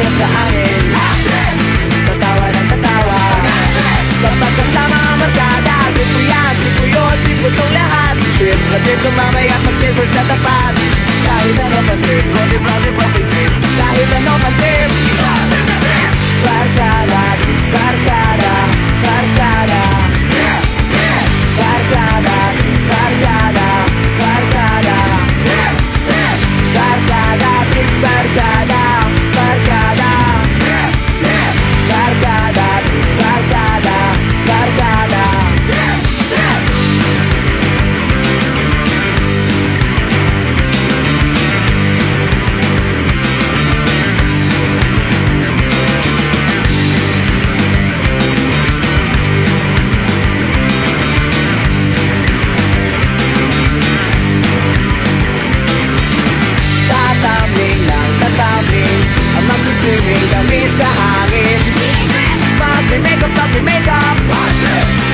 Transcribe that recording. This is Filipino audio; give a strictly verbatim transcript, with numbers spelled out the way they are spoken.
tayo sa amin. Tatawa ng tatawa kapag kasama ang magkada. Tipo yan, tipo yun, tipo tong lahat. Trip na trip mamaya mas silver sa tapat. Kahit ano pa trip, rode brother broken trip. Kahit ano pa trip, barkada, barkada, barkada, barkada, barkada, barkada, barkada, trip barkada, barkada, barkada, barkada, barkada. Tatamling lang, tatamling ang magsuswimming kami sa hangin. Pag may makeup, pag may makeup,